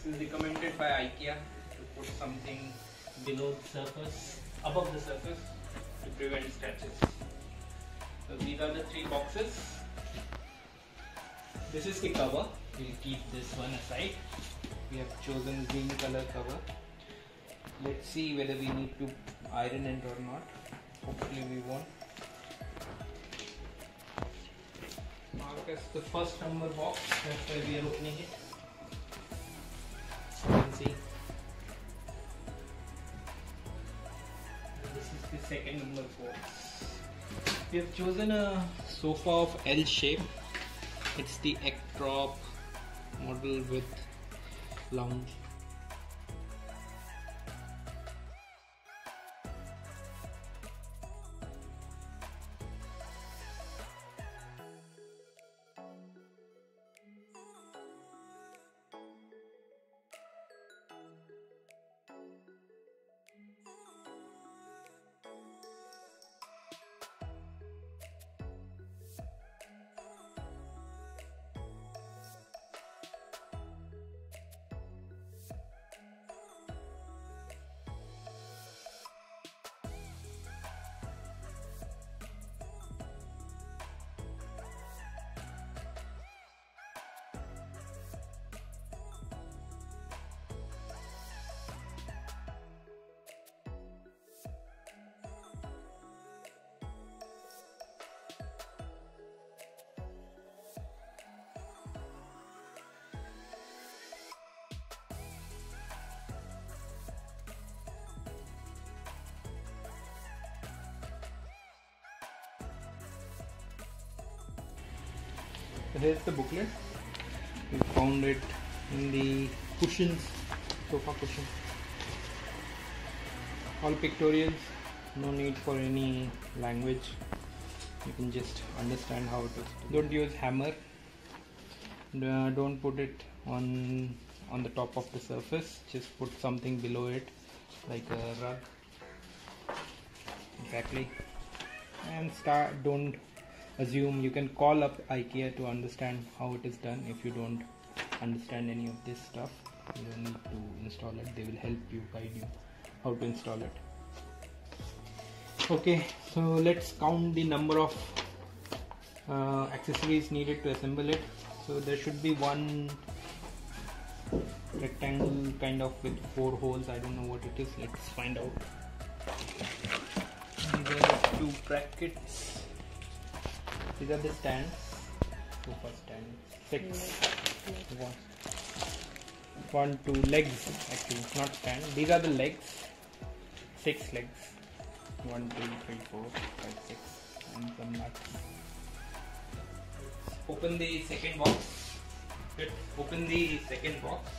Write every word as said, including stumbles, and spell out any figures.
is recommended by IKEA to put something below the surface, above the surface, to prevent scratches. So these are the three boxes. This is the cover. We'll keep this one aside. We have chosen green color cover. Let's see whether we need to iron it or not. Hopefully we won't. Mark as the first number box. That's why we are opening it. You can see. And this is the second number box. We have chosen a sofa of L shape. It's the EKTORP model with lounge. So here's the booklet. We found it in the cushions, sofa cushion. All pictorials, no need for any language. You can just understand how it is. Don't use hammer. Uh, don't put it on on the top of the surface. Just put something below it, like a rug. Exactly. And start. Don't assume. You can call up IKEA to understand how it is done. If you don't understand any of this stuff, you don't need to install it. They will help you, guide you how to install it. Okay, so let's count the number of uh, accessories needed to assemble it. So there should be one rectangle kind of with four holes. I don't know what it is. Let's find out. These are the two brackets. These are the stands. Sofa stand. Six. One. One, two legs. Actually, it's not stand. These are the legs. Six legs. One, two, three, four, five, six, and some nuts. Open the second box. Let's open the second box.